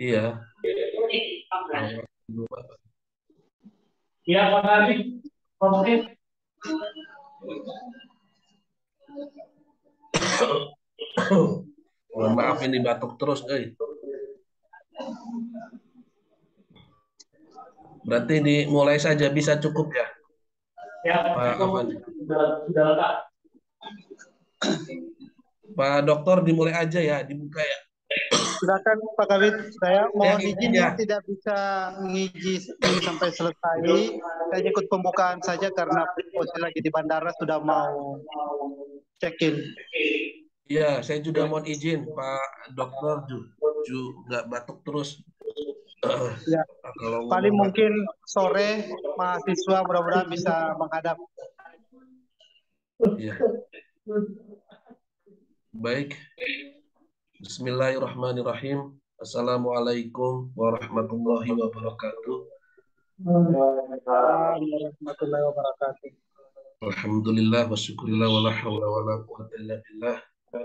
Iya. Iya, Pak Kadi. Oke. Mohon maaf ini batuk terus, Berarti dimulai saja bisa cukup ya, Ya, Pak itu Afan. sudah lengkap. Pak Dokter dimulai aja ya, dibuka ya. Silakan Pak Kabit, saya Ya, mohon izin izin ya. ya tidak bisa ngiji ini sampai selesai. Saya ikut pembukaan saja karena posisi lagi di bandara sudah mau check-in. Iya, saya juga mohon izin Pak Dokter nggak batuk terus. Ya, Kalau paling ngomong batuk. mungkin sore mahasiswa mudah-mudahan bisa menghadap. Iya. Baik. Bismillahirrahmanirrahim. Assalamualaikum warahmatullahi wabarakatuh. Warahmatullahi wabarakatuh. Alhamdulillah wa syukurillah wa la hawla wa la quwwata illa billah.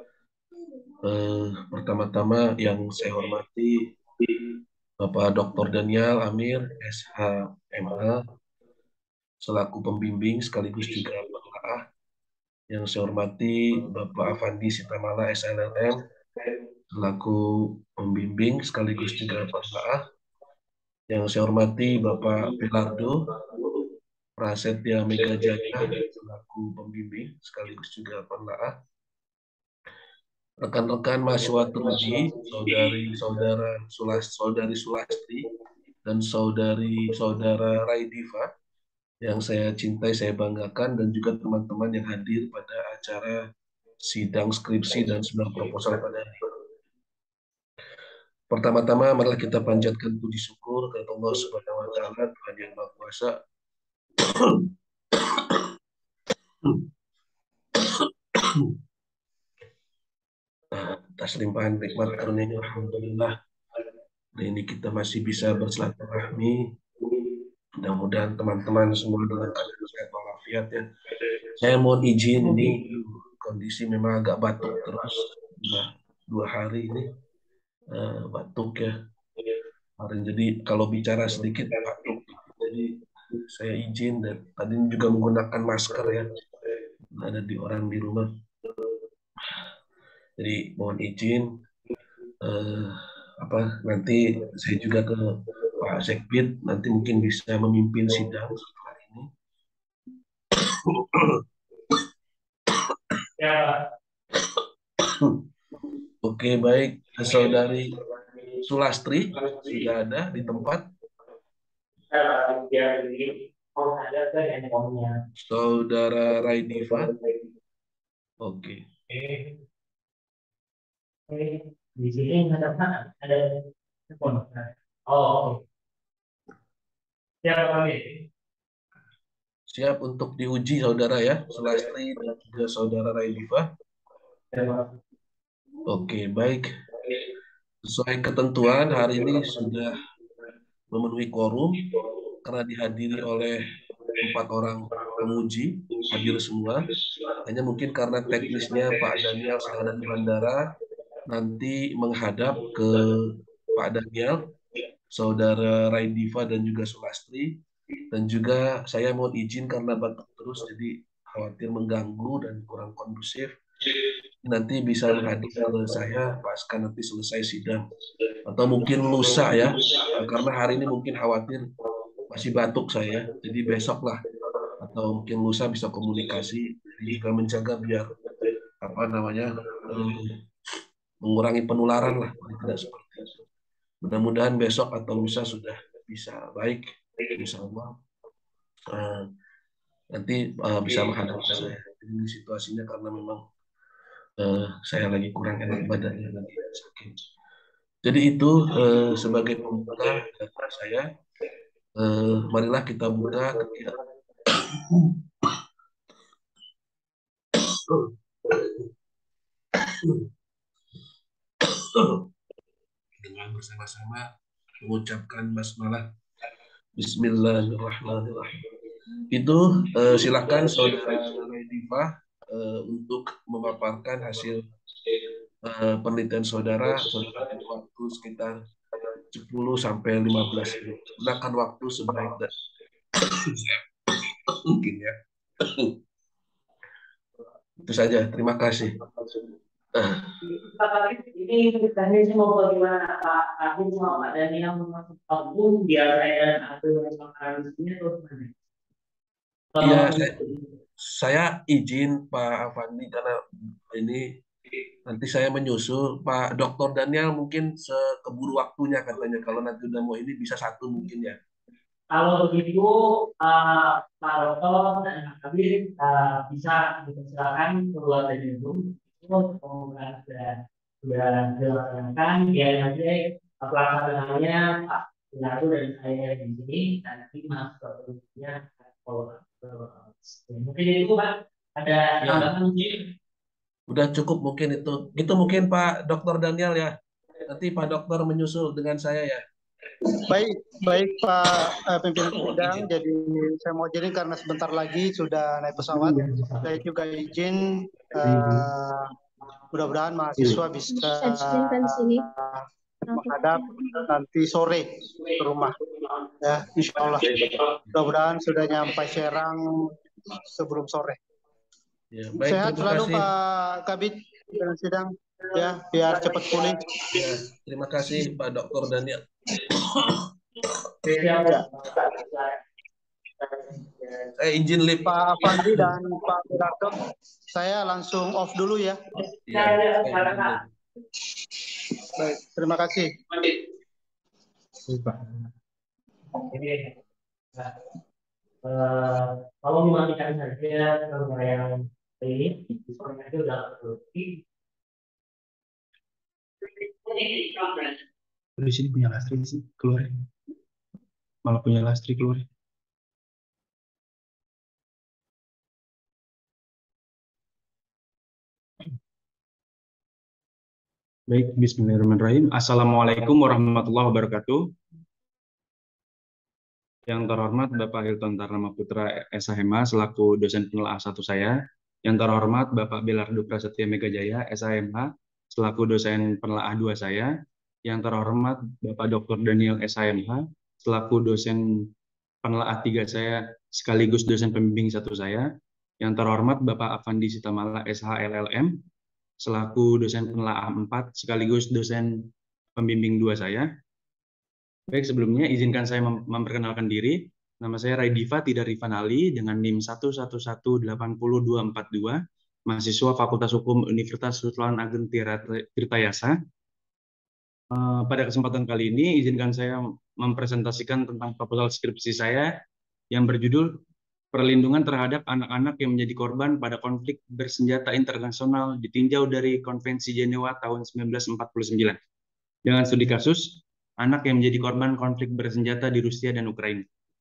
Pertama-tama yang saya hormati Bapak Dr. Daniel Amir, SHMA, selaku pembimbing sekaligus juga penelaah. Yang saya hormati Bapak Afandi Sitamala, SLLM, selaku pembimbing sekaligus juga penelaah. Yang saya hormati Bapak Pilardo Prasetya Mega Jaya, selaku pembimbing sekaligus juga penelaah. Rekan-rekan mahasiswa Truji, saudari Sulastri, dan saudara Raidiva yang saya cintai, saya banggakan, dan juga teman-teman yang hadir pada acara sidang skripsi dan sidang proposal pada hari ini. Pertama-tama, marilah kita panjatkan puji syukur kepada Allah Subhanahu wa Ta'ala, Tuhan yang Maha Kuasa. Atas limpahan nikmat karunia, alhamdulillah. Hari ini kita masih bisa bersilaturahmi. Mudah-mudahan teman-teman semua dalam keadaan sehat walafiat ya. Saya mohon izin, ini kondisi memang agak batuk terus. Sudah 2 hari ini batuk ya. Jadi kalau bicara sedikit batuk. Jadi saya izin, dan tadi juga menggunakan masker ya. Ada di orang di rumah. Jadi mohon izin. Nanti saya juga ke Pak Sekbid, nanti mungkin bisa memimpin sidang setelah ini. Ya. Oke, baik. Saudari Sulastri sudah ada di tempat. Saudara Raidiva. Oke. Di sini ada telepon. Oh, oke. Siap, kami. Siap untuk diuji saudara ya, Sulastri dan juga saudara Raidiva. Oke, baik. Sesuai ketentuan hari ini sudah memenuhi quorum karena dihadiri oleh 4 orang penguji, hadir semua. Hanya mungkin karena teknisnya Pak Daniel sedang ada di bandara, nanti menghadap ke Pak Daniel, saudara Raidiva dan juga Sulastri, dan juga saya mohon izin karena batuk terus, jadi khawatir mengganggu dan kurang kondusif. Nanti bisa menghadap ke saya pasca nanti selesai sidang, atau mungkin lusa ya, karena hari ini mungkin khawatir masih batuk saya, jadi besok lah atau mungkin lusa bisa komunikasi, jadi juga menjaga biar mengurangi penularan lah, tidak seperti itu. Mudah-mudahan besok atau lusa sudah bisa baik, insya Allah. Nanti bisa menghadap ke saya. Ini situasinya karena memang saya lagi kurang enak badannya, lagi sakit. Jadi itu sebagai pembuka dari saya. Marilah kita buka kegiatan dengan bersama-sama mengucapkan basmalah. Bismillahirrahmanirrahim. Itu silakan saudara Raidiva untuk memaparkan hasil penelitian saudara. Saudara punya waktu sekitar 10 sampai 15 menit. Gunakan waktu sebaik dan mungkin ya. Itu saja. Terima kasih. Ini teknisnya mau bagaimana Pak Aku sama Pak Daniel masuk album biar saya atur makanan di sini atau gimana? Iya, Kalau saya izin Pak Avandi karena ini nanti saya menyusul. Pak Dokter Daniel mungkin sekeburu waktunya katanya. Kalau nanti udah mau ini bisa satu mungkin ya. kalau begitu Pak Dokter dan Pak Kabir bisa dipersilakan keluar dari Zoom. Itu pembukaan sudah dilaksanakan. Biar nanti pelaksanaannya Pak Pinatu dan saya di sini nanti masuk ke grupnya follow up. Mungkin itu Pak ada Ya, tambahan mungkin. udah cukup mungkin itu. Itu mungkin Pak Dokter Daniel ya. Nanti Pak Dokter menyusul dengan saya ya. Baik, baik Pak pimpinan Mohon sidang. izin. Jadi saya mau izin karena sebentar lagi sudah naik pesawat. Saya juga izin mudah-mudahan mahasiswa bisa menghadap nanti sore ke rumah. Ya, insya Allah. Mudah-mudahan sudah nyampe Serang sebelum sore. Ya, baik, Sehat terima selalu kasih. Pak Kabit pimpinan sidang. Ya, biar cepat pulih. Ya, terima kasih Pak Dokter Daniel. Siap ya. Saya izin lip. Pak Fandi dan Pak Wiratto, saya langsung off dulu ya. Ya, saya izin lip. Baik, terima kasih. Ini kalau mematikan saja kalau yang ini diskonnya itu udah berarti Di sini punya lastri sih keluar. Malah punya lastri keluar. Baik, bismillahirrahmanirrahim. Assalamualaikum warahmatullahi wabarakatuh. Yang terhormat Bapak Hilton Tarnama Putra SHMH selaku dosen penelaah 1 saya. Yang terhormat Bapak Belardo Prasetya Megajaya SHMH selaku dosen penelaah 2 saya. Yang terhormat Bapak Dr. Daniel SHMH selaku dosen penelaah 3 saya sekaligus dosen pembimbing 1 saya. Yang terhormat Bapak Avandi Sitamala SHLLM selaku dosen penelaah 4 sekaligus dosen pembimbing 2 saya. Baik, sebelumnya izinkan saya memperkenalkan diri. Nama saya Raidiva Tidar Rifanali dengan NIM 111080242, mahasiswa Fakultas Hukum Universitas Sultan Ageng Tirtayasa. Pada kesempatan kali ini, izinkan saya mempresentasikan tentang proposal skripsi saya yang berjudul Perlindungan terhadap anak-anak yang menjadi korban pada konflik bersenjata internasional ditinjau dari Konvensi Jenewa tahun 1949. Dengan studi kasus, anak yang menjadi korban konflik bersenjata di Rusia dan Ukraina.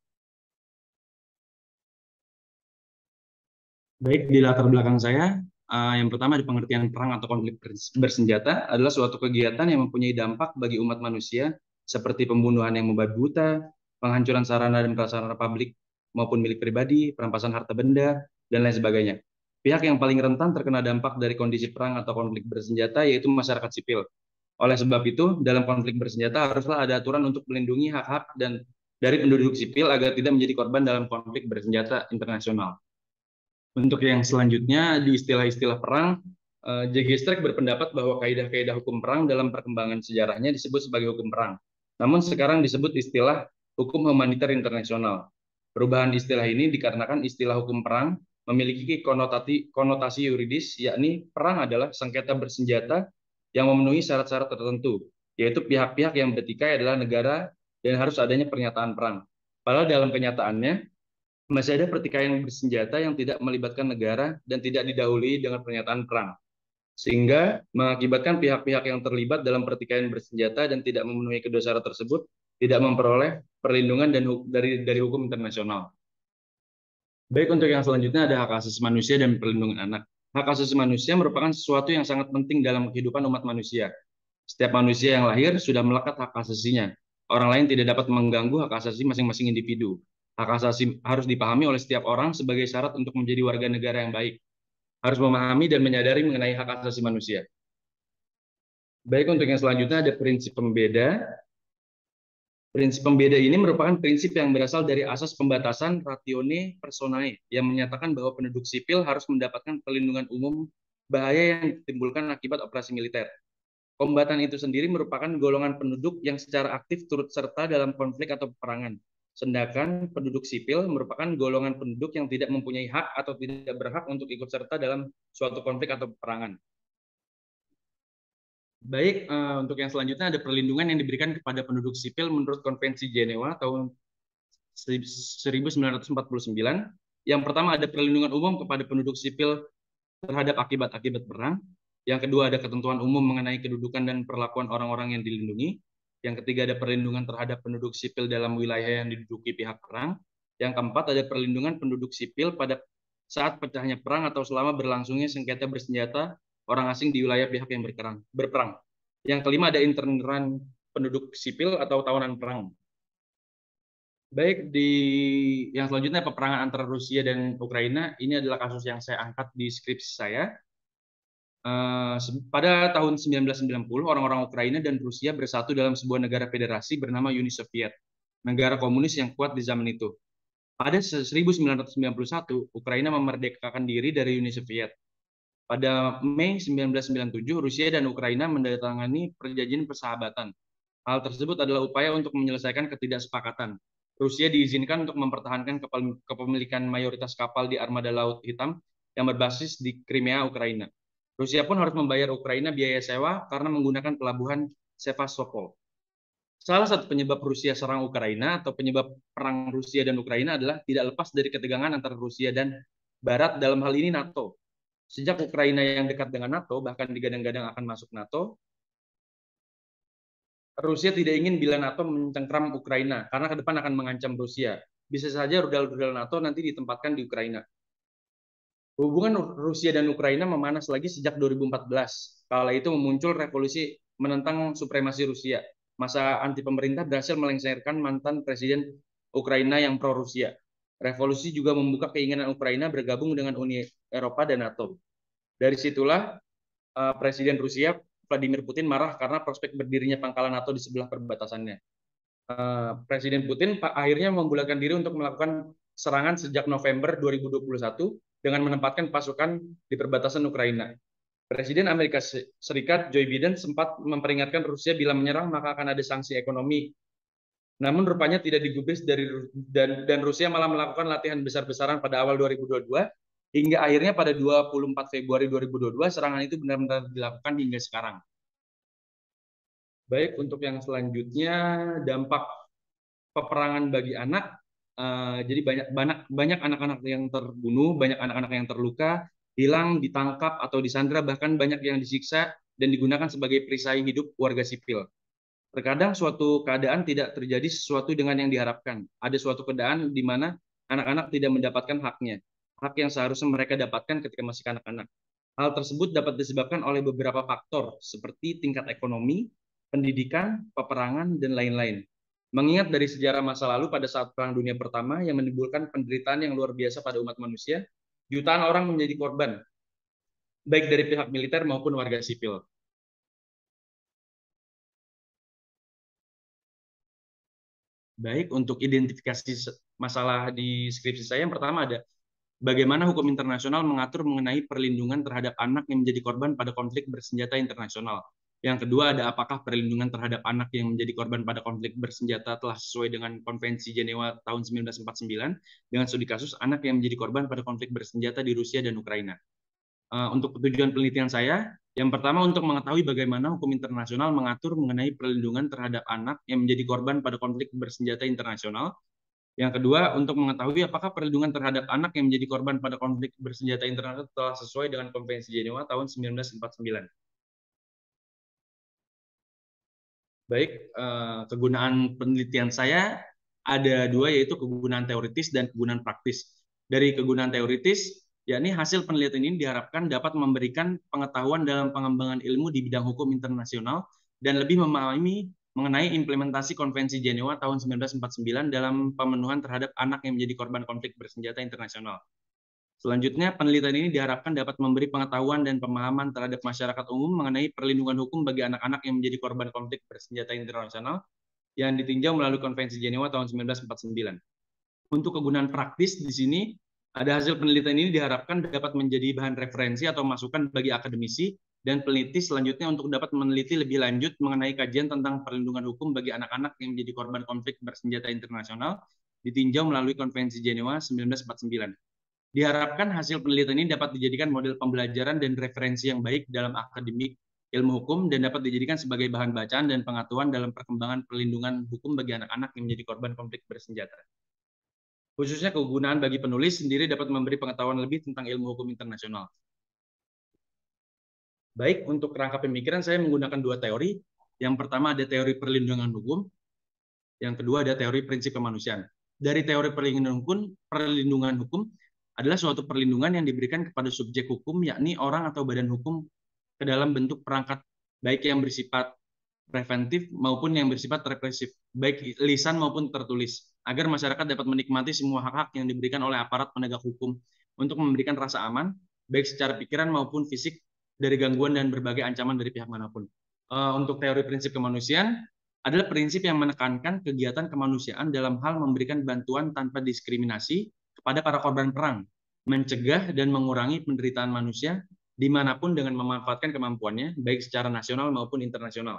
Baik, di latar belakang saya, yang pertama di pengertian perang atau konflik bersenjata adalah suatu kegiatan yang mempunyai dampak bagi umat manusia seperti pembunuhan yang membabi buta, penghancuran sarana dan prasarana publik maupun milik pribadi, perampasan harta benda, dan lain sebagainya. Pihak yang paling rentan terkena dampak dari kondisi perang atau konflik bersenjata yaitu masyarakat sipil. Oleh sebab itu, dalam konflik bersenjata haruslah ada aturan untuk melindungi hak-hak dan dari penduduk sipil agar tidak menjadi korban dalam konflik bersenjata internasional. Untuk yang selanjutnya, di istilah-istilah perang, J.G. Streck berpendapat bahwa kaidah-kaidah hukum perang dalam perkembangan sejarahnya disebut sebagai hukum perang. Namun sekarang disebut istilah hukum humaniter internasional. Perubahan istilah ini dikarenakan istilah hukum perang memiliki konotasi yuridis, yakni perang adalah sengketa bersenjata yang memenuhi syarat-syarat tertentu, yaitu pihak-pihak yang bertikai adalah negara dan harus adanya pernyataan perang. Padahal dalam kenyataannya, masih ada pertikaian bersenjata yang tidak melibatkan negara dan tidak didahului dengan pernyataan perang, sehingga mengakibatkan pihak-pihak yang terlibat dalam pertikaian bersenjata dan tidak memenuhi kedua syarat tersebut tidak memperoleh perlindungan dari hukum internasional. Baik, untuk yang selanjutnya ada hak asasi manusia dan perlindungan anak. Hak asasi manusia merupakan sesuatu yang sangat penting dalam kehidupan umat manusia. Setiap manusia yang lahir sudah melekat hak asasinya. Orang lain tidak dapat mengganggu hak asasi masing-masing individu. Hak asasi harus dipahami oleh setiap orang sebagai syarat untuk menjadi warga negara yang baik. Harus memahami dan menyadari mengenai hak asasi manusia. Baik, untuk yang selanjutnya ada prinsip pembeda. Prinsip pembeda ini merupakan prinsip yang berasal dari asas pembatasan ratione personae yang menyatakan bahwa penduduk sipil harus mendapatkan perlindungan umum bahaya yang ditimbulkan akibat operasi militer. Kombatan itu sendiri merupakan golongan penduduk yang secara aktif turut serta dalam konflik atau peperangan. Sedangkan penduduk sipil merupakan golongan penduduk yang tidak mempunyai hak atau tidak berhak untuk ikut serta dalam suatu konflik atau peperangan. Baik, untuk yang selanjutnya ada perlindungan yang diberikan kepada penduduk sipil menurut Konvensi Jenewa tahun 1949. Yang pertama ada perlindungan umum kepada penduduk sipil terhadap akibat-akibat perang. Yang kedua ada ketentuan umum mengenai kedudukan dan perlakuan orang-orang yang dilindungi. Yang ketiga ada perlindungan terhadap penduduk sipil dalam wilayah yang diduduki pihak perang. Yang keempat ada perlindungan penduduk sipil pada saat pecahnya perang atau selama berlangsungnya sengketa bersenjata orang asing di wilayah pihak yang berperang. Yang kelima ada interneran penduduk sipil atau tawanan perang. Baik, di yang selanjutnya peperangan antara Rusia dan Ukraina, ini adalah kasus yang saya angkat di skripsi saya. Pada tahun 1990, orang-orang Ukraina dan Rusia bersatu dalam sebuah negara federasi bernama Uni Soviet, negara komunis yang kuat di zaman itu. Pada 1991, Ukraina memerdekakan diri dari Uni Soviet. Pada Mei 1997, Rusia dan Ukraina menandatangani perjanjian persahabatan. Hal tersebut adalah upaya untuk menyelesaikan ketidaksepakatan. Rusia diizinkan untuk mempertahankan kepemilikan mayoritas kapal di Armada Laut Hitam yang berbasis di Crimea, Ukraina. Rusia pun harus membayar Ukraina biaya sewa karena menggunakan pelabuhan Sevastopol. Salah satu penyebab Rusia serang Ukraina atau penyebab perang Rusia dan Ukraina adalah tidak lepas dari ketegangan antara Rusia dan Barat, dalam hal ini NATO. Sejak Ukraina yang dekat dengan NATO, bahkan digadang-gadang akan masuk NATO, Rusia tidak ingin bila NATO mencengkram Ukraina karena ke depan akan mengancam Rusia. Bisa saja rudal-rudal NATO nanti ditempatkan di Ukraina. Hubungan Rusia dan Ukraina memanas lagi sejak 2014. Kala itu muncul revolusi menentang supremasi Rusia. Masa anti pemerintah berhasil melengsarkan mantan presiden Ukraina yang pro-Rusia. Revolusi juga membuka keinginan Ukraina bergabung dengan Uni Eropa dan NATO. Dari situlah Presiden Rusia Vladimir Putin marah karena prospek berdirinya pangkalan NATO di sebelah perbatasannya. Presiden Putin akhirnya membulatkan diri untuk melakukan serangan sejak November 2021 dengan menempatkan pasukan di perbatasan Ukraina. Presiden Amerika Serikat Joe Biden sempat memperingatkan Rusia bila menyerang maka akan ada sanksi ekonomi. Namun rupanya tidak digubris dan Rusia malah melakukan latihan besar-besaran pada awal 2022 hingga akhirnya pada 24 Februari 2022 serangan itu benar-benar dilakukan hingga sekarang. Baik, untuk yang selanjutnya dampak peperangan bagi anak. Jadi banyak anak-anak yang terbunuh, banyak anak-anak yang terluka, hilang, ditangkap atau disandra, bahkan banyak yang disiksa dan digunakan sebagai perisai hidup warga sipil. Terkadang suatu keadaan tidak terjadi sesuatu dengan yang diharapkan. Ada suatu keadaan di mana anak-anak tidak mendapatkan haknya, hak yang seharusnya mereka dapatkan ketika masih anak-anak. Hal tersebut dapat disebabkan oleh beberapa faktor seperti tingkat ekonomi, pendidikan, peperangan, dan lain-lain. Mengingat dari sejarah masa lalu pada saat Perang Dunia Pertama yang menimbulkan penderitaan yang luar biasa pada umat manusia, jutaan orang menjadi korban, baik dari pihak militer maupun warga sipil. Baik, untuk identifikasi masalah di skripsi saya, yang pertama ada bagaimana hukum internasional mengatur mengenai perlindungan terhadap anak yang menjadi korban pada konflik bersenjata internasional. Yang kedua ada apakah perlindungan terhadap anak yang menjadi korban pada konflik bersenjata telah sesuai dengan Konvensi Jenewa tahun 1949 dengan studi kasus anak yang menjadi korban pada konflik bersenjata di Rusia dan Ukraina. Untuk tujuan penelitian saya, yang pertama untuk mengetahui bagaimana hukum internasional mengatur mengenai perlindungan terhadap anak yang menjadi korban pada konflik bersenjata internasional. Yang kedua, untuk mengetahui apakah perlindungan terhadap anak yang menjadi korban pada konflik bersenjata internasional telah sesuai dengan Konvensi Jenewa tahun 1949. Baik, kegunaan penelitian saya ada dua, yaitu kegunaan teoritis dan kegunaan praktis. Dari kegunaan teoritis, yakni hasil penelitian ini diharapkan dapat memberikan pengetahuan dalam pengembangan ilmu di bidang hukum internasional dan lebih memahami mengenai implementasi Konvensi Jenewa tahun 1949 dalam pemenuhan terhadap anak yang menjadi korban konflik bersenjata internasional. Selanjutnya, penelitian ini diharapkan dapat memberi pengetahuan dan pemahaman terhadap masyarakat umum mengenai perlindungan hukum bagi anak-anak yang menjadi korban konflik bersenjata internasional yang ditinjau melalui Konvensi Jenewa tahun 1949. Untuk kegunaan praktis di sini, ada hasil penelitian ini diharapkan dapat menjadi bahan referensi atau masukan bagi akademisi dan peneliti selanjutnya untuk dapat meneliti lebih lanjut mengenai kajian tentang perlindungan hukum bagi anak-anak yang menjadi korban konflik bersenjata internasional ditinjau melalui Konvensi Jenewa 1949. Diharapkan hasil penelitian ini dapat dijadikan model pembelajaran dan referensi yang baik dalam akademik ilmu hukum dan dapat dijadikan sebagai bahan bacaan dan pengetahuan dalam perkembangan perlindungan hukum bagi anak-anak yang menjadi korban konflik bersenjata. Khususnya kegunaan bagi penulis sendiri dapat memberi pengetahuan lebih tentang ilmu hukum internasional. Baik, untuk kerangka pemikiran saya menggunakan dua teori. Yang pertama ada teori perlindungan hukum, yang kedua ada teori prinsip kemanusiaan. Dari teori perlindungan hukum adalah suatu perlindungan yang diberikan kepada subjek hukum, yakni orang atau badan hukum ke dalam bentuk perangkat, baik yang bersifat preventif maupun yang bersifat represif, baik lisan maupun tertulis, agar masyarakat dapat menikmati semua hak-hak yang diberikan oleh aparat penegak hukum untuk memberikan rasa aman, baik secara pikiran maupun fisik, dari gangguan dan berbagai ancaman dari pihak manapun. Untuk teori prinsip kemanusiaan adalah prinsip yang menekankan kegiatan kemanusiaan dalam hal memberikan bantuan tanpa diskriminasi kepada para korban perang, mencegah dan mengurangi penderitaan manusia dimanapun dengan memanfaatkan kemampuannya, baik secara nasional maupun internasional.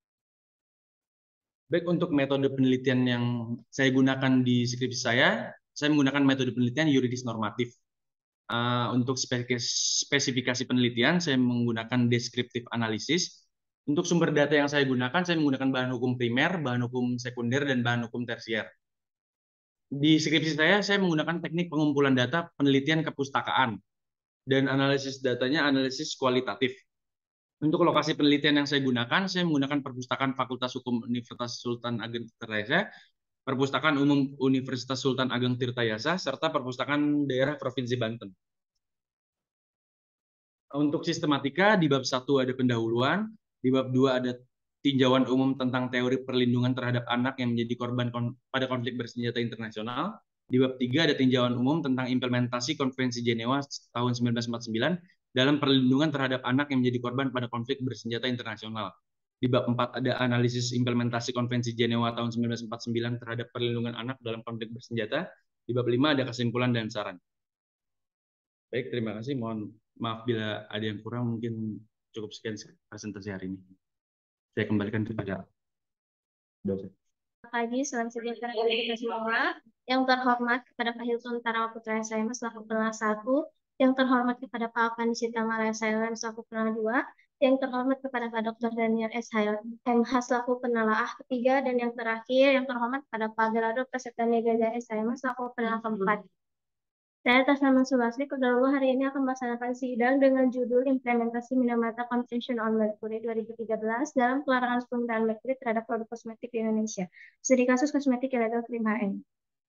Baik, untuk metode penelitian yang saya gunakan di skripsi saya menggunakan metode penelitian yuridis normatif. Untuk spesifikasi penelitian, saya menggunakan deskriptif analisis. Untuk sumber data yang saya gunakan, saya menggunakan bahan hukum primer, bahan hukum sekunder, dan bahan hukum tersier. Di skripsi saya menggunakan teknik pengumpulan data penelitian kepustakaan, dan analisis datanya analisis kualitatif. Untuk lokasi penelitian yang saya gunakan, saya menggunakan Perpustakaan Fakultas Hukum Universitas Sultan Ageng Tirtayasa, Perpustakaan Umum Universitas Sultan Ageng Tirtayasa, serta Perpustakaan Daerah Provinsi Banten. Untuk sistematika, di bab 1 ada pendahuluan, di bab 2 ada tinjauan umum tentang teori perlindungan terhadap anak yang menjadi korban pada konflik bersenjata internasional. Di bab 3 ada tinjauan umum tentang implementasi Konvensi Jenewa tahun 1949 dalam perlindungan terhadap anak yang menjadi korban pada konflik bersenjata internasional. Di bab 4 ada analisis implementasi Konvensi Jenewa tahun 1949 terhadap perlindungan anak dalam konflik bersenjata. Di bab 5 ada kesimpulan dan saran. Baik, terima kasih. Mohon maaf bila ada yang kurang, mungkin cukup sekian presentasi hari ini. Saya kembalikan kepada dosen. Pagi, salam sejahtera bagi kita semua. Yang terhormat kepada Pak Hilton Tarawa Putra SIM selaku penelak 1, yang terhormat kepada Pak Alvan Sita Malaya SIM selaku penelak 2, yang terhormat kepada Pak Dr. Daniel S. MH selaku penelaah ketiga, dan yang terakhir yang terhormat kepada Pak Gerardo Prasetya Niaga SIM selaku penelaah keempat. Saya atas nama Sulastri Kodarullah hari ini akan melaksanakan sidang dengan judul Implementasi Minamata Convention on Mercury 2013 dalam pelarangan penggunaan merkuri terhadap produk kosmetik di Indonesia. Studi kasus kosmetik ilegal krim HN.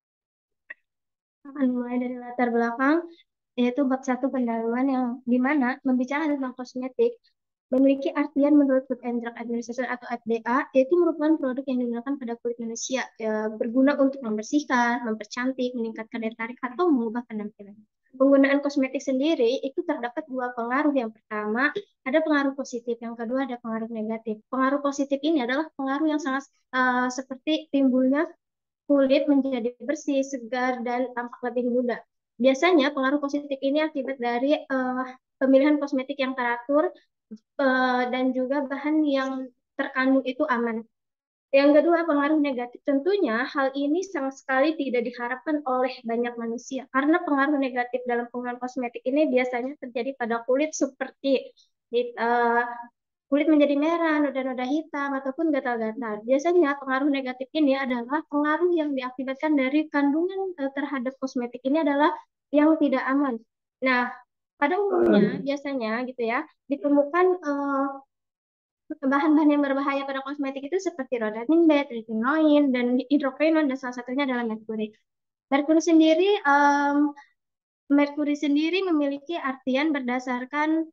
Akan mulai dari latar belakang, yaitu bab 1 pendahuluan yang dimana membicarakan tentang kosmetik memiliki artian menurut Food and Drug Administration atau FDA, yaitu merupakan produk yang digunakan pada kulit manusia, berguna untuk membersihkan, mempercantik, meningkatkan daya tarik, atau mengubah penampilan. Penggunaan kosmetik sendiri itu terdapat dua pengaruh. Yang pertama, ada pengaruh positif, yang kedua ada pengaruh negatif. Pengaruh positif ini adalah pengaruh yang sangat seperti timbulnya kulit menjadi bersih, segar, dan tampak lebih muda. Biasanya pengaruh positif ini akibat dari pemilihan kosmetik yang teratur, dan juga bahan yang terkandung itu aman. Yang kedua, pengaruh negatif. Tentunya hal ini sama sekali tidak diharapkan oleh banyak manusia, karena pengaruh negatif dalam penggunaan kosmetik ini biasanya terjadi pada kulit seperti kulit menjadi merah, noda-noda hitam, ataupun gatal-gatal. Biasanya pengaruh negatif ini adalah pengaruh yang diakibatkan dari kandungan terhadap kosmetik ini adalah yang tidak aman. Nah, pada umumnya biasanya gitu ya ditemukan bahan-bahan yang berbahaya pada kosmetik itu seperti rhodamine, retinoin, dan hidroquinon, dan salah satunya adalah merkuri. Merkuri sendiri memiliki artian berdasarkan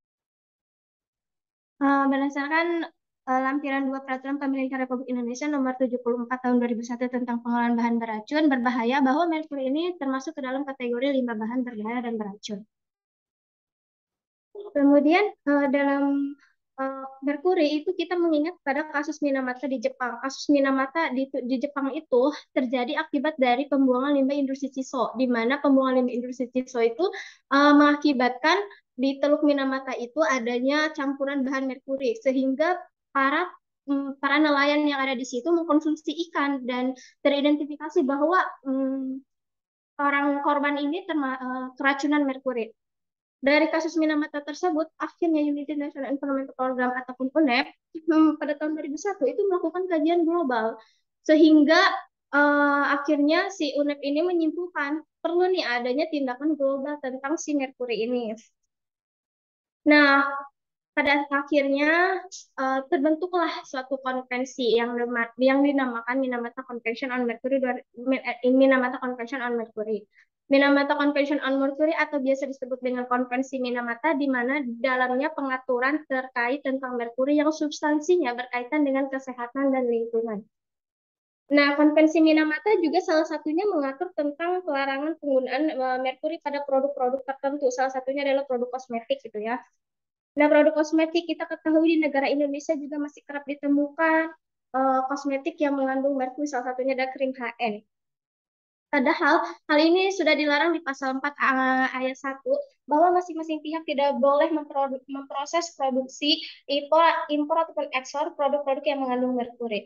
lampiran 2 Peraturan Pemerintah Republik Indonesia Nomor 74 Tahun 2001 tentang pengelolaan bahan beracun berbahaya, bahwa merkuri ini termasuk ke dalam kategori 5 bahan berbahaya dan beracun. Kemudian dalam Merkuri itu kita mengingat pada kasus Minamata di Jepang. Kasus Minamata di Jepang itu terjadi akibat dari pembuangan limbah industri Chiso, di mana pembuangan limbah industri Chiso itu mengakibatkan di Teluk Minamata itu adanya campuran bahan merkuri, sehingga para nelayan yang ada di situ mengkonsumsi ikan dan teridentifikasi bahwa orang korban ini keracunan merkuri. Dari kasus Minamata tersebut, akhirnya United National Environment Program ataupun UNEP pada tahun 2001 itu melakukan kajian global, sehingga akhirnya si UNEP ini menyimpulkan perlu nih adanya tindakan global tentang si merkuri ini. Nah, pada akhirnya terbentuklah suatu konvensi yang dinamakan Minamata Convention on Mercury. Minamata Convention on Mercury. Minamata Convention on Mercury atau biasa disebut dengan Konvensi Minamata, di mana dalamnya pengaturan terkait tentang merkuri yang substansinya berkaitan dengan kesehatan dan lingkungan. Nah, Konvensi Minamata juga salah satunya mengatur tentang pelarangan penggunaan merkuri pada produk-produk tertentu. Salah satunya adalah produk kosmetik gitu ya. Nah, produk kosmetik kita ketahui di negara Indonesia juga masih kerap ditemukan kosmetik yang mengandung merkuri, salah satunya ada krim HN. Padahal hal ini sudah dilarang di pasal 4 ayat 1 bahwa masing-masing pihak tidak boleh memproses produksi, impor ataupun ekspor produk-produk yang mengandung merkuri.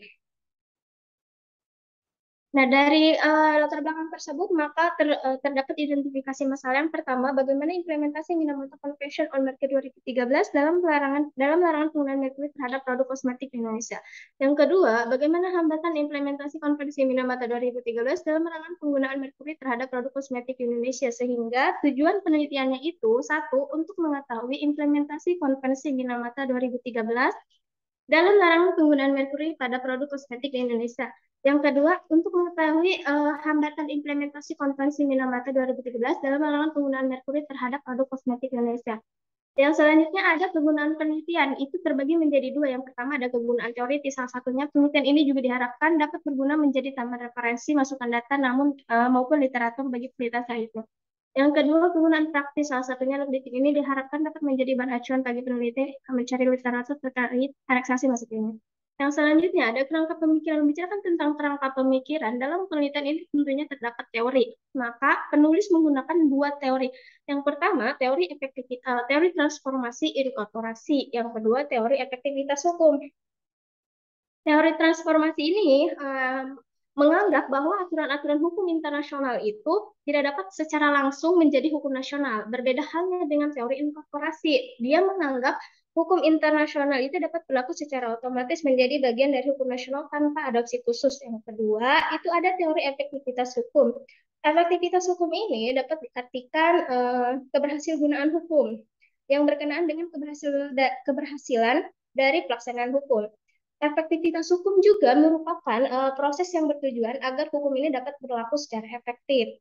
Nah, dari latar belakang tersebut, maka terdapat identifikasi masalah. Yang pertama, bagaimana implementasi Minamata Convention on Mercury 2013 dalam larangan penggunaan merkuri terhadap produk kosmetik di Indonesia. Yang kedua, bagaimana hambatan implementasi Konvensi Minamata 2013 dalam larangan penggunaan merkuri terhadap produk kosmetik di Indonesia, sehingga tujuan penelitiannya itu, satu, untuk mengetahui implementasi Konvensi Minamata 2013 dalam larangan penggunaan merkuri pada produk kosmetik di Indonesia. Yang kedua, untuk mengetahui hambatan implementasi Konvensi Minamata 2013 dalam larangan penggunaan merkuri terhadap produk kosmetik Indonesia. Yang selanjutnya ada kegunaan penelitian, itu terbagi menjadi dua. Yang pertama ada kegunaan teoritis, salah satunya penelitian ini juga diharapkan dapat berguna menjadi tambahan referensi, masukan data, maupun literatur bagi penelitian selanjutnya. Yang kedua, penggunaan praktis, salah satunya penelitian ini diharapkan dapat menjadi bahan acuan bagi peneliti mencari literatur terkait relaksasi masuk ini. Yang selanjutnya ada kerangka pemikiran. Membicarakan tentang kerangka pemikiran, dalam penelitian ini tentunya terdapat teori. Maka penulis menggunakan dua teori. Yang pertama, teori transformasi inkorporasi. Yang kedua, teori efektivitas hukum. Teori transformasi ini menganggap bahwa aturan-aturan hukum internasional itu tidak dapat secara langsung menjadi hukum nasional. Berbeda halnya dengan teori inkorporasi. Dia menganggap hukum internasional itu dapat berlaku secara otomatis menjadi bagian dari hukum nasional tanpa adopsi khusus. Yang kedua, itu ada teori efektivitas hukum. Efektivitas hukum ini dapat diartikan keberhasilan hukum yang berkenaan dengan keberhasilan dari pelaksanaan hukum. Efektivitas hukum juga merupakan proses yang bertujuan agar hukum ini dapat berlaku secara efektif.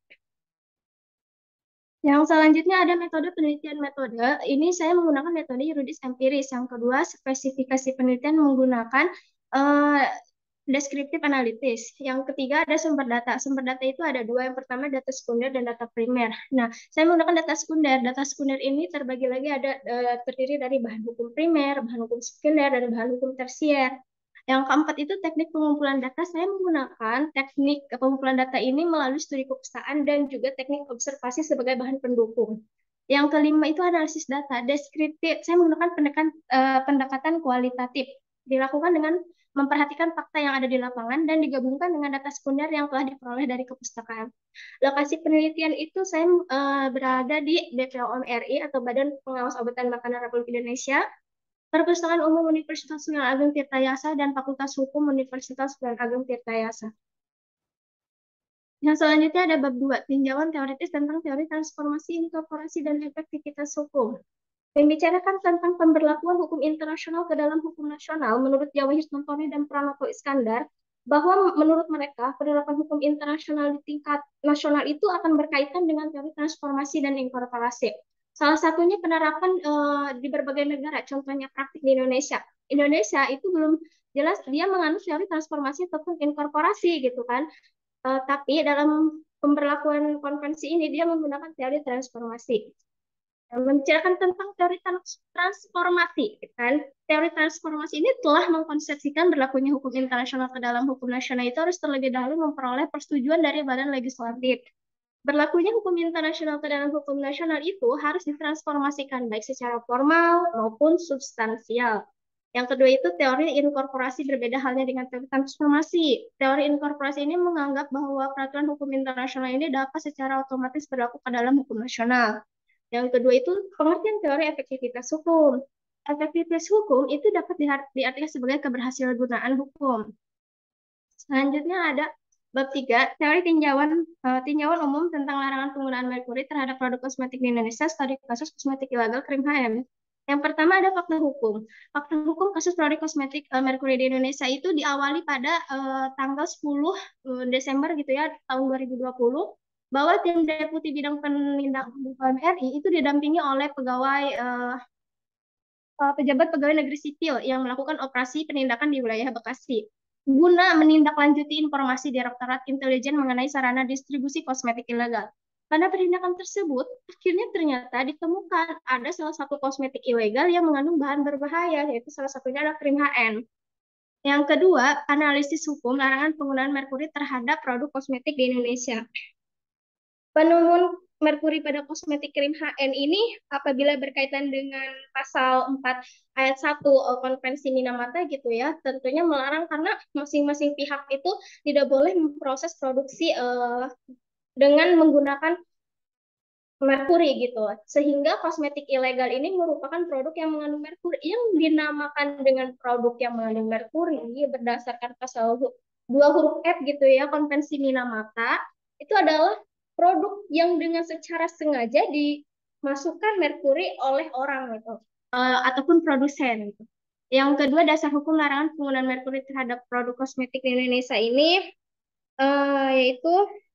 Yang selanjutnya ada metode penelitian metode. Ini saya menggunakan metode yuridis empiris. Yang kedua, spesifikasi penelitian menggunakan deskriptif analitis. Yang ketiga ada sumber data. Sumber data itu ada dua. Yang pertama data sekunder dan data primer. Nah, saya menggunakan data sekunder. Data sekunder ini terbagi lagi terdiri dari bahan hukum primer, bahan hukum sekunder, dan bahan hukum tersier. Yang keempat itu teknik pengumpulan data. Saya menggunakan teknik pengumpulan data ini melalui studi kepesertaan dan juga teknik observasi sebagai bahan pendukung. Yang kelima itu analisis data. Deskriptif, saya menggunakan pendekatan kualitatif. Dilakukan dengan memperhatikan fakta yang ada di lapangan dan digabungkan dengan data sekunder yang telah diperoleh dari kepustakaan. Lokasi penelitian itu saya berada di BPOM RI atau Badan Pengawas Obat dan Makanan Republik Indonesia, Perpustakaan Umum Universitas Sunan Ageng Tirtayasa, dan Fakultas Hukum Universitas Sunan Ageng Tirtayasa. Yang selanjutnya ada bab 2, tinjauan teoritis tentang teori transformasi, inkorporasi, dan efektivitas hukum. Membicarakan tentang pemberlakuan hukum internasional ke dalam hukum nasional, menurut Jawahir Tontowi dan Pranoto Iskandar, bahwa menurut mereka, penerapan hukum internasional di tingkat nasional itu akan berkaitan dengan teori transformasi dan inkorporasi. Salah satunya penerapan di berbagai negara, contohnya praktik di Indonesia. Indonesia itu belum jelas dia menganut teori transformasi ataupun inkorporasi gitu kan. Tapi dalam pemberlakuan konvensi ini dia menggunakan teori transformasi. Membicarakan tentang teori transformasi, kan? Teori transformasi ini telah mengkonsepsikan berlakunya hukum internasional ke dalam hukum nasional itu harus terlebih dahulu memperoleh persetujuan dari badan legislatif. Berlakunya hukum internasional ke dalam hukum nasional itu harus ditransformasikan baik secara formal maupun substansial. Yang kedua itu teori inkorporasi, berbeda halnya dengan teori transformasi. Teori inkorporasi ini menganggap bahwa peraturan hukum internasional ini dapat secara otomatis berlaku ke dalam hukum nasional. Yang kedua itu pengertian teori efektivitas hukum. Efektivitas hukum itu dapat diartikan sebagai keberhasilan gunaan hukum. Selanjutnya ada bab 3, teori tinjauan umum tentang larangan penggunaan merkuri terhadap produk kosmetik di Indonesia, studi kasus kosmetik ilegal krim HM. Yang pertama ada fakta hukum. Fakta hukum kasus produk kosmetik merkuri di Indonesia itu diawali pada tanggal 10 Desember gitu ya, tahun 2020, bahwa tim deputi bidang penindakan UMM RI itu didampingi oleh pejabat pegawai negeri sipil yang melakukan operasi penindakan di wilayah Bekasi guna menindaklanjuti informasi Direktorat Intelijen mengenai sarana distribusi kosmetik ilegal. Pada penindakan tersebut, akhirnya ternyata ditemukan ada salah satu kosmetik ilegal yang mengandung bahan berbahaya, yaitu salah satunya adalah krim HN. Yang kedua, analisis hukum larangan penggunaan merkuri terhadap produk kosmetik di Indonesia. Penemuan merkuri pada kosmetik krim HN ini apabila berkaitan dengan pasal 4 ayat 1 Konvensi Minamata gitu ya, tentunya melarang karena masing-masing pihak itu tidak boleh memproses produksi dengan menggunakan merkuri gitu. Sehingga kosmetik ilegal ini merupakan produk yang mengandung merkuri yang dinamakan dengan produk yang mengandung merkuri berdasarkan pasal 2 huruf F gitu ya, Konvensi Minamata, itu adalah produk yang dengan secara sengaja dimasukkan merkuri oleh orang gitu, ataupun produsen gitu. Yang kedua, dasar hukum larangan penggunaan merkuri terhadap produk kosmetik di Indonesia ini yaitu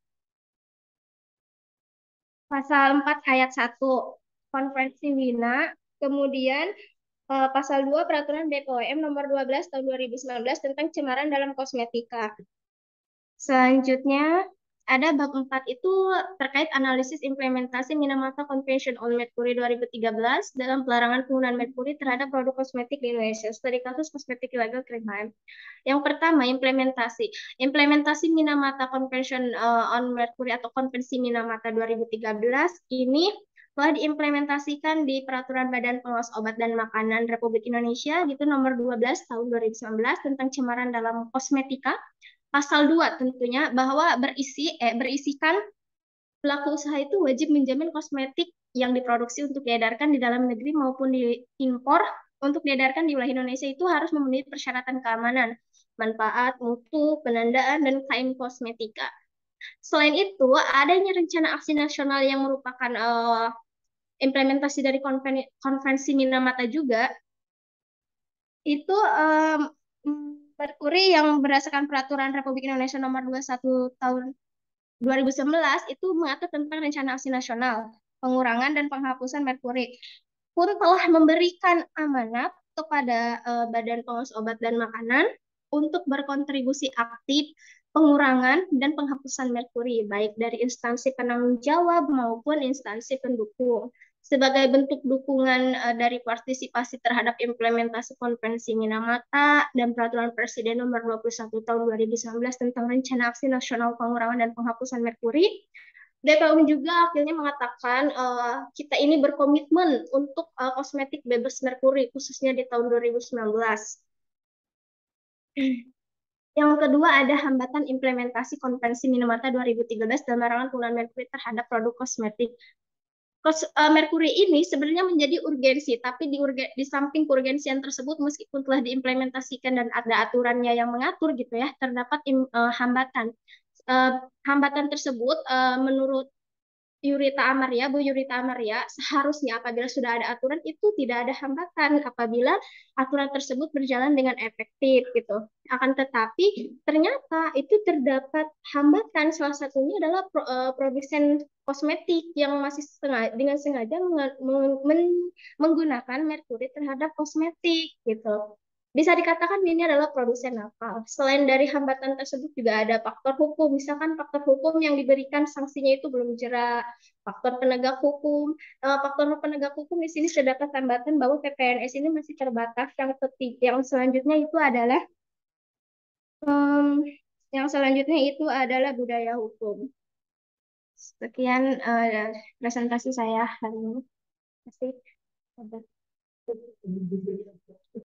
pasal 4 ayat 1 Konvensi Wina, kemudian pasal 2 Peraturan BPOM nomor 12 tahun 2019 tentang cemaran dalam kosmetika. Selanjutnya ada bab 4 itu terkait analisis implementasi Minamata Convention on Mercury 2013 dalam pelarangan penggunaan merkuri terhadap produk kosmetik di Indonesia, studi kasus kosmetik ilegal krim HM. Yang pertama, implementasi. Implementasi Minamata Convention on Mercury atau Konvensi Minamata 2013 ini telah diimplementasikan di Peraturan Badan Pengawas Obat dan Makanan Republik Indonesia gitu nomor 12 tahun 2019 tentang cemaran dalam kosmetika. Pasal 2 tentunya bahwa berisikan pelaku usaha itu wajib menjamin kosmetik yang diproduksi untuk diedarkan di dalam negeri maupun diimpor untuk diedarkan di wilayah Indonesia itu harus memenuhi persyaratan keamanan, manfaat, mutu, penandaan, dan klaim kosmetika. Selain itu, adanya rencana aksi nasional yang merupakan implementasi dari konvensi Minamata juga, itu merkuri yang berdasarkan Peraturan Republik Indonesia nomor 21 tahun 2011 itu mengatur tentang rencana aksi nasional, pengurangan dan penghapusan merkuri. Pun telah memberikan amanat kepada Badan Pengawas Obat dan Makanan untuk berkontribusi aktif pengurangan dan penghapusan merkuri, baik dari instansi penanggung jawab maupun instansi pendukung. Sebagai bentuk dukungan dari partisipasi terhadap implementasi Konvensi Minamata dan Peraturan Presiden Nomor 21 Tahun 2019 tentang Rencana Aksi Nasional Pengurangan dan Penghapusan Merkuri, BPOM juga akhirnya mengatakan kita ini berkomitmen untuk kosmetik bebas merkuri, khususnya di tahun 2019. Yang kedua ada hambatan implementasi Konvensi Minamata 2013 dalam larangan penggunaan merkuri terhadap produk kosmetik. Merkuri ini sebenarnya menjadi urgensi, tapi di samping urgensian tersebut, meskipun telah diimplementasikan dan ada aturannya yang mengatur gitu ya, terdapat hambatan. Hambatan tersebut menurut Yurita Amaria, Bu Yurita Amaria, seharusnya apabila sudah ada aturan itu tidak ada hambatan apabila aturan tersebut berjalan dengan efektif gitu. Akan tetapi ternyata itu terdapat hambatan, salah satunya adalah produsen kosmetik yang masih dengan sengaja menggunakan merkuri terhadap kosmetik gitu. Bisa dikatakan ini adalah produsen nakal. Selain dari hambatan tersebut juga ada faktor hukum. Misalkan faktor hukum yang diberikan sanksinya itu belum jerak. Faktor penegak hukum. Faktor penegak hukum di sini terdapat hambatan bahwa PPNS ini masih terbatas. Yang selanjutnya itu adalah em, budaya hukum. Sekian presentasi saya hari ini. Terima kasih.